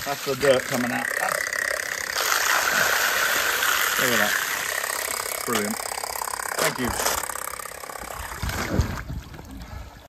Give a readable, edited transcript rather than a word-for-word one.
That's the dirt coming out. Look at that. Brilliant. Thank you.